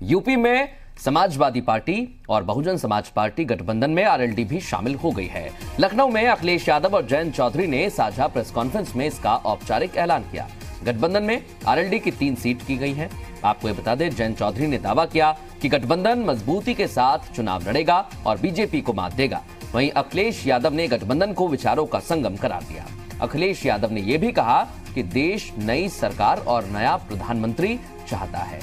UP में Samajwadi party और Bahujan Samaj party गठबंधन में आरएलडी भी शामिल हो गई है। लखनऊ में अखिलेश यादव और जयंत चौधरी ने साझा प्रेस कॉन्फ्रेंस में इसका औपचारिक ऐलान किया। गठबंधन में आरएलडी की 3 सीट की गई हैं। आपको ये बता दें, जयंत चौधरी ने दावा किया कि गठबंधन मजबूती के साथ चुनाव लड़ेगा और बीजेपी को मात देगा। वहीं अखिलेश यादव ने गठबंधन को विचारों का संगम करार दिया। अखिलेश यादव ने यह भी कहा कि देश नई सरकार और नया प्रधानमंत्री चाहता है।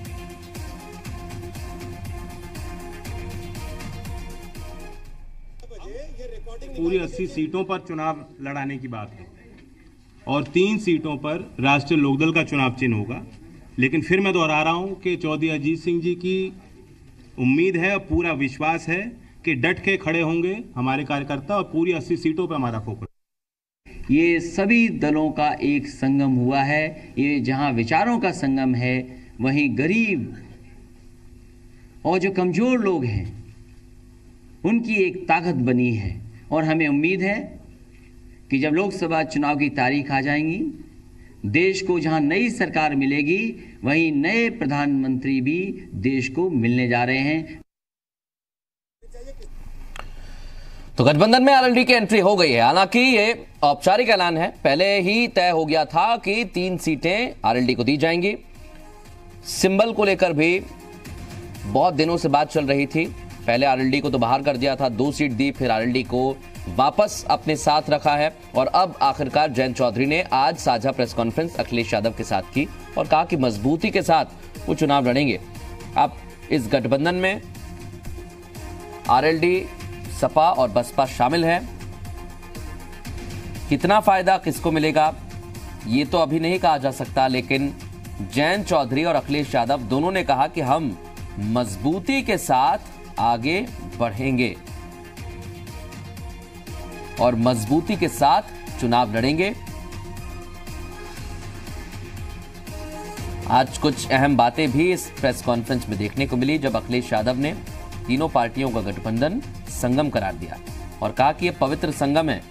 पूरी 80 सीटों पर चुनाव लड़ाने की बात है और 3 सीटों पर राष्ट्रीय लोकदल का चुनाव चिन्ह होगा। लेकिन फिर मैं दोहरा रहा हूं कि चौधरी अजीत सिंह जी की उम्मीद है और पूरा विश्वास है कि डट के खड़े होंगे हमारे कार्यकर्ता और पूरी 80 सीटों पर हमारा फोकस। ये सभी दलों का एक संगम हुआ है। ये जहां विचारों का संगम है, वहीं गरीब और जो कमजोर लोग हैं उनकी एक ताकत बनी है। और हमें उम्मीद है कि जब लोकसभा चुनाव की तारीख आ जाएंगी, देश को जहां नई सरकार मिलेगी, वहीं नए प्रधानमंत्री भी देश को मिलने जा रहे हैं। तो गठबंधन में आरएलडी की एंट्री हो गई है। हालांकि ये औपचारिक ऐलान है, पहले ही तय हो गया था कि 3 सीटें आरएलडी को दी जाएंगी। सिंबल को लेकर भी बहुत दिनों से बात चल रही थी। पहले आरएलडी को तो बाहर कर दिया था, 2 सीट दी, फिर आरएलडी को वापस अपने साथ रखा है और अब आखिरकार जयंत चौधरी ने आज साझा प्रेस कॉन्फ्रेंस अखिलेश यादव के साथ की और कहा कि मजबूती के साथ वो चुनाव लड़ेंगे। अब इस गठबंधन में आरएलडी, सपा और बसपा शामिल है। कितना फायदा किसको मिलेगा ये तो अभी नहीं कहा जा सकता, लेकिन जयंत चौधरी और अखिलेश यादव दोनों ने कहा कि हम मजबूती के साथ आगे बढ़ेंगे और मजबूती के साथ चुनाव लड़ेंगे। आज कुछ अहम बातें भी इस प्रेस कॉन्फ्रेंस में देखने को मिली, जब अखिलेश यादव ने तीनों पार्टियों का गठबंधन संगम करार दिया और कहा कि यह पवित्र संगम है।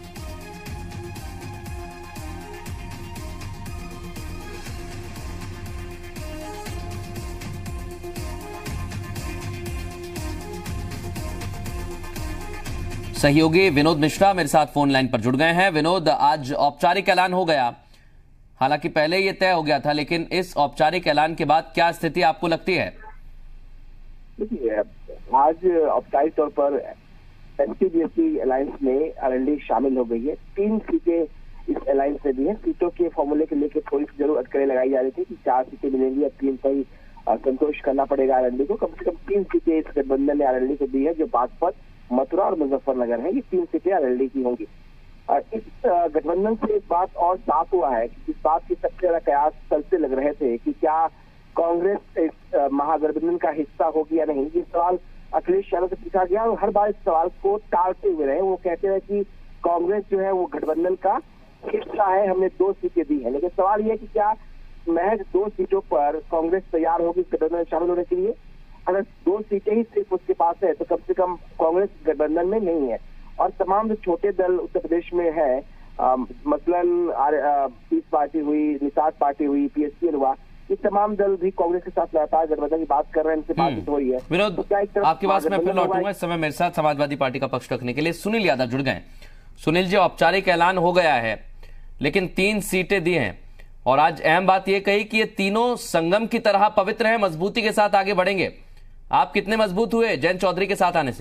सहयोगी विनोद मिश्रा मेरे साथ फोन लाइन पर जुड़ गए हैं। विनोद, आज औपचारिक ऐलान हो गया, हालांकि पहले यह तय हो गया था, लेकिन इस औपचारिक ऐलान के बाद क्या स्थिति आपको लगती है? देखिए, आज औपचारिक तौर पर एसपी-बीएसपी अलायंस में आरएलडी शामिल हो गई है। 3 सीटें इस अलायंस में भी हैं। सीटों के फॉर्मूले के लेकर थोड़ी सी जरूर अटकलें लगाई जा रही थी कि 4 सीटें मिलेंगी या 3 पर ही संतोष करना पड़ेगा आरएलडी को। कम से कम 3 सीटें इस गठबंधन ने आरएलडी को दी है, जो बागपत, मथुरा और मुजफ्फरनगर है। ये 3 सीटें आरएलडी की होंगी। इस गठबंधन से एक बात और साफ हुआ है कि इस बात की सबसे ज्यादा कयास चलते लग रहे थे कि क्या कांग्रेस इस महागठबंधन का हिस्सा होगी या नहीं। ये सवाल अखिलेश यादव से पूछा गया और हर बार इस सवाल को टालते हुए रहे। वो कहते हैं कि कांग्रेस जो है वो गठबंधन का हिस्सा है, हमने 2 सीटें दी है। लेकिन सवाल ये है कि क्या महज 2 सीटों पर कांग्रेस तैयार होगी गठबंधन में शामिल होने के लिए? अगर 2 सीटें ही सिर्फ उसके पास है तो कम से कम कांग्रेस गठबंधन में नहीं है। और तमाम जो छोटे दल उत्तर प्रदेश में है, मसलन पीस पार्टी हुई, निषाद पार्टी हुई, पीएसपी हुआ, ये तमाम दल भी कांग्रेस के साथ लगातार गठबंधन की बात कर रहे हैं, इनसे बातचीत हो रही है। विनोद, तो आपकी बात मैं फिर लौटूंगा। इस समय मेरे साथ समाजवादी पार्टी का पक्ष रखने के लिए सुनील यादव जुड़ गए। सुनील जी, औपचारिक ऐलान हो गया है, लेकिन 3 सीटें दी हैं और आज अहम बात यह कही कि ये तीनों संगम की तरह पवित्र है, मजबूती के साथ आगे बढ़ेंगे। आप कितने मजबूत हुए जयंत चौधरी के साथ आने से?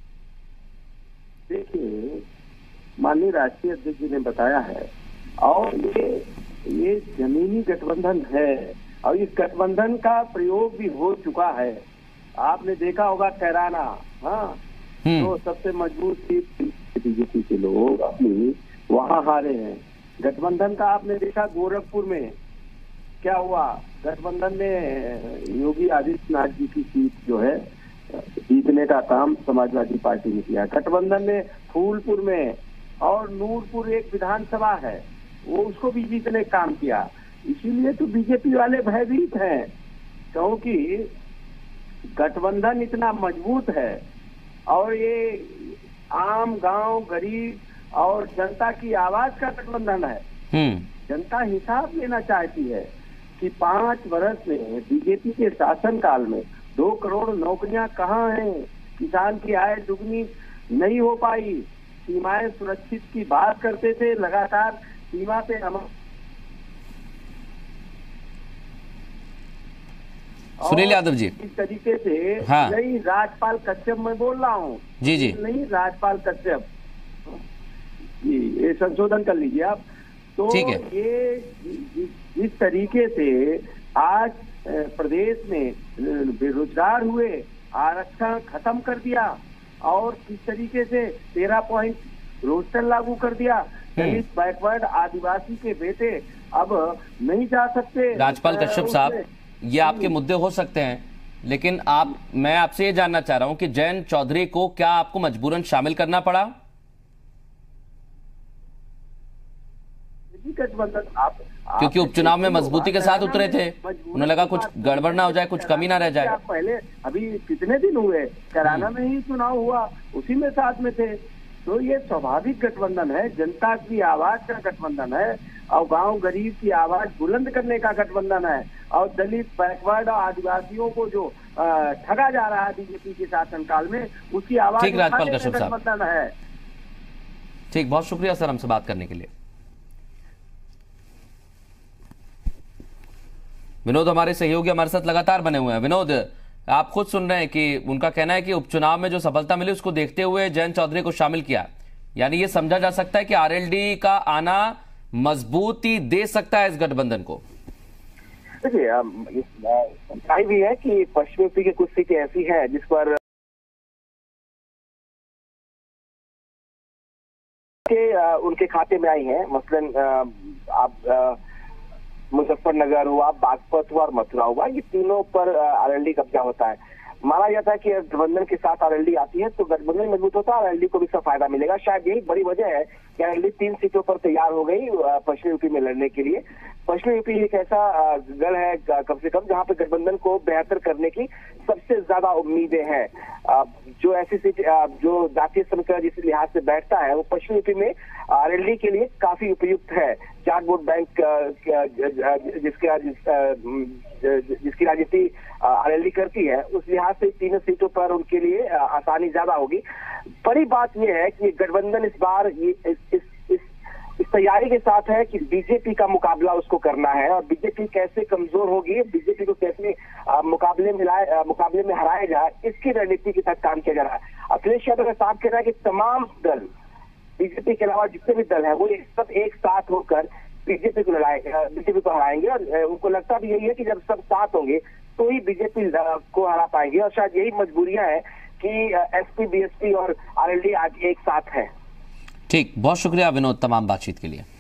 देखिए, माननीय राष्ट्रीय अध्यक्ष जी ने बताया है और ये जमीनी गठबंधन है और इस गठबंधन का प्रयोग भी हो चुका है। आपने देखा होगा कैराना, हाँ, तो सबसे मजबूत सीट बीजेपी के लोग अपनी वहां हारे हैं। गठबंधन का आपने देखा गोरखपुर में क्या हुआ। गठबंधन में योगी आदित्यनाथ जी की सीट जो है जीतने का काम समाजवादी पार्टी ने किया। गठबंधन ने फूलपुर में और नूरपुर एक विधानसभा है, वो उसको भी जीतने का काम किया। इसीलिए तो बीजेपी वाले भयभीत हैं, क्योंकि गठबंधन इतना मजबूत है और ये आम गांव, गरीब और जनता की आवाज का गठबंधन है। जनता हिसाब लेना चाहती है कि 5 वर्ष में बीजेपी के शासन काल में 2 करोड़ नौकरियां कहाँ हैं? किसान की आय दुगनी नहीं हो पाई। सीमाएं सुरक्षित की बात करते थे, लगातार सीमा पे सुनील यादव जी, इस तरीके से हाँ। नहीं, राजपाल कश्यप मैं बोल रहा हूँ। जी जी, नहीं, राजपाल कश्यप जी, ये संशोधन कर लीजिए आप। तो ठीक है। ये इस तरीके से आज प्रदेश में बेरोजगार हुए, आरक्षण खत्म कर दिया और किस तरीके से 13 पॉइंट रोस्टर लागू कर दिया। दलित, बैकवर्ड, आदिवासी के बेटे अब नहीं जा सकते। राजपाल कश्यप साहब, ये आपके मुद्दे हो सकते हैं, लेकिन मैं आपसे ये जानना चाह रहा हूं कि जयंत चौधरी को क्या आपको मजबूरन शामिल करना पड़ा? क्योंकि उपचुनाव में मजबूती के साथ उतरे थे, उन्हें लगा कुछ गड़बड़ ना हो जाए, कुछ कमी ना रह जाए। पहले अभी कितने दिन हुए, कराना में ही चुनाव हुआ, उसी में साथ में थे। तो ये स्वाभाविक गठबंधन है, जनता की आवाज का गठबंधन है और गांव गरीब की आवाज बुलंद करने का गठबंधन है। और दलित, बैकवर्ड और आदिवासियों को जो ठगा जा रहा है बीजेपी के शासनकाल में, उसकी आवाज राजपाल कश्यप साहब, गठबंधन है। ठीक, बहुत शुक्रिया सर हमसे बात करने के लिए। विनोद हमारे सहयोगी हमारे साथ लगातार बने हुए हैं। विनोद, आप खुद सुन रहे हैं कि उनका कहना है कि उपचुनाव में जो सफलता मिली उसको देखते हुए जयंत चौधरी को शामिल किया, यानी ये समझा जा सकता है कि आरएलडी का आना मजबूती दे सकता है इस गठबंधन को। देखिए, सच्चाई भी है कि पश्चिमी यूपी की कुछ सीटें ऐसी हैं जिस पर उनके खाते में आई हैं। मसलन आप मुजफ्फरनगर हुआ, बागपत हुआ और मथुरा हुआ, ये तीनों पर आरएलडी कब्जा होता है। माना जाता है कि गठबंधन के साथ आरएलडी आती है तो गठबंधन मजबूत होता है, आरएलडी को भी इसका फायदा मिलेगा। शायद यही बड़ी वजह है कि आरएलडी 3 सीटों पर तैयार हो गई पश्चिमी यूपी में लड़ने के लिए। पश्चिमी यूपी एक ऐसा गढ़ है कम से कम जहां पे गठबंधन को बेहतर करने की सबसे ज्यादा उम्मीदें हैं। जो ऐसी सीट जो जातीय समीकरण जिस लिहाज से बैठता है वो पश्चिमी यूपी में आरएलडी के लिए काफी उपयुक्त है। 4 वोट बैंक जिसकी राजनीति आरएलडी करती है, उस लिहाज से 3 सीटों पर उनके लिए आसानी ज्यादा होगी। बड़ी बात यह है कि गठबंधन इस बार इस तैयारी के साथ है कि बीजेपी का मुकाबला उसको करना है और बीजेपी कैसे कमजोर होगी, बीजेपी को कैसे मुकाबले में हराया जाए, इसकी रणनीति के साथ काम किया जा रहा है। अखिलेश यादव का साफ कहना है कि तमाम दल, बीजेपी के अलावा जितने भी दल हैं, वो सब एक साथ होकर बीजेपी को हराएंगे और उनको लगता भी यही है कि जब सब साथ होंगे तो ही बीजेपी को हरा पाएंगे। और शायद यही मजबूरियां हैं कि एसपी, बीएसपी और आरएलडी आज एक साथ है। ठीक, बहुत शुक्रिया विनोद तमाम बातचीत के लिए।